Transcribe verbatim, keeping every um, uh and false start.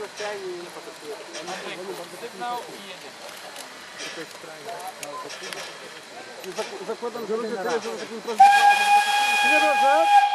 Sygnał i jedziemy. Zakładam, że ludzie tyle, że takim prostym... Nie,